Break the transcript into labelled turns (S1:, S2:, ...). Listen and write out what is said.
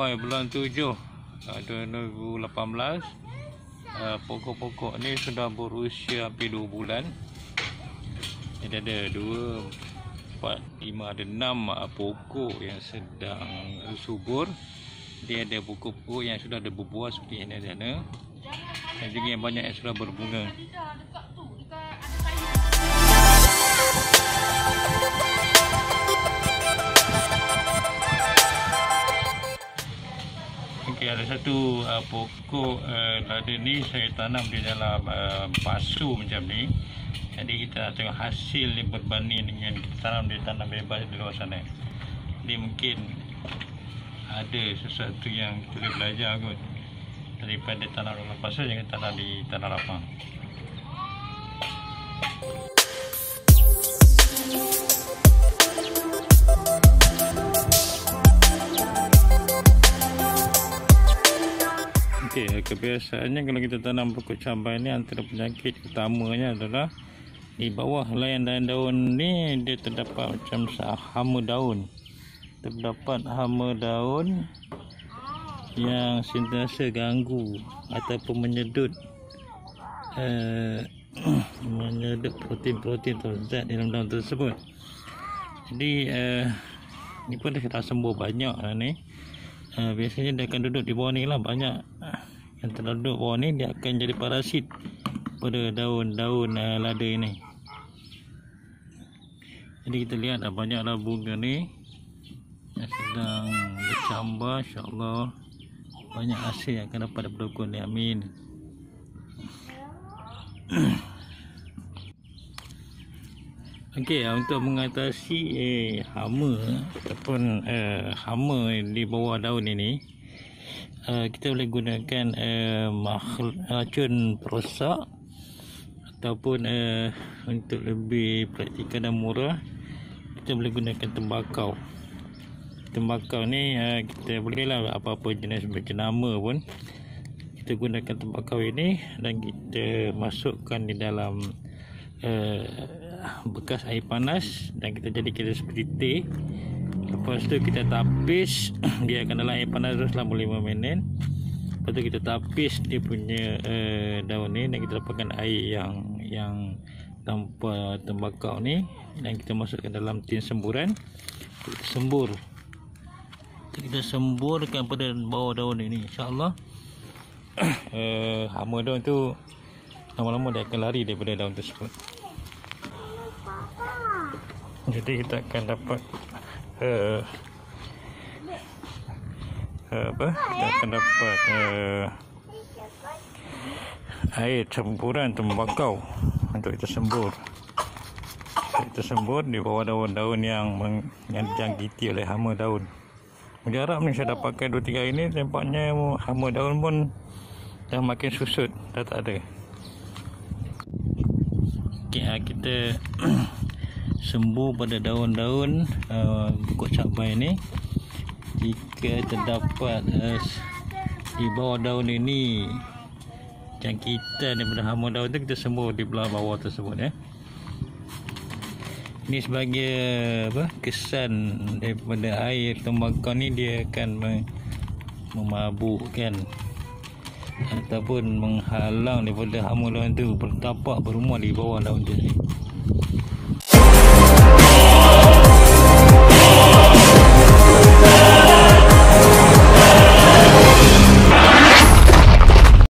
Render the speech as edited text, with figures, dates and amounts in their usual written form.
S1: Damai bulan 7 2018. Pokok-pokok ni sudah berusia hampir 2 bulan. Jadi ada 2, 4, 5, ada 6 pokok yang sedang subur. Dia ada pokok-pokok yang sudah ada berbuah seperti ini ada. Dan juga yang banyak yang sudah berbunga. Okay, ada satu pokok lada ni saya tanam di dalam pasu macam ni. Jadi kita nak tengok hasil ni berbanding dengan kita tanam di tanah bebas di luar sana. Jadi mungkin ada sesuatu yang kita boleh belajar kot daripada tanam dalam pasu jangan tanam di tanah lapang. Okey, kebiasaannya kalau kita tanam pokok cabai ni, antara penyakit utamanya adalah di bawah layan daun ni dia terdapat macam hama daun. Terdapat hama daun yang sentiasa ganggu ataupun menyedut menyedut protein-protein atau zat dalam daun tersebut. Jadi ni pun dah sembuh banyak lah ni. Biasanya dia akan duduk di bawah ni lah, banyak yang terduduk bawah ni dia akan jadi parasit pada daun-daun lada ini. Jadi kita lihat banyaklah bunga ni yang sedang bercambah. InsyaAllah banyak hasil yang akan dapat daripada pokok ni, amin. Okey, untuk mengatasi hama ataupun hama di bawah daun ini, kita boleh gunakan racun perosak ataupun untuk lebih praktikal dan murah kita boleh gunakan tembakau. Tembakau ni kita bolehlah apa-apa jenis jenama pun kita gunakan tembakau ini dan kita masukkan di dalam bekas air panas dan kita jadikan seperti teh. Lepas tu kita tapis dia akan dalam air panas selama 5 minit. Lepas tu kita tapis dia punya daun ni dan kita dapatkan air yang tanpa tembakau ni dan kita masukkan dalam tin semburan. Kita sembur. Kita semburkan pada bawah daun ini, insya-Allah hama daun tu lama-lama dia akan lari daripada daun tersebut. Jadi kita akan dapat kita akan dapat air campuran tembakau untuk kita sembur. Kita sembur di bawah daun-daun yang dijangkiti oleh hama daun. Mujarab ni saya dah pakai 2-3 hari ni, tampaknya hama daun pun dah makin susut, dah tak ada. Okay, kita sembuh pada daun-daun pokok cabai ni. Jika terdapat di bawah daun ini jangkitan daripada hama daun tu, kita sembuh di belah bawah tersebut ya. Ini sebagai kesan daripada air tembakau ni, dia akan memabukkan ataupun menghalang daripada hama daun tu bertapak berumah di bawah daun tu.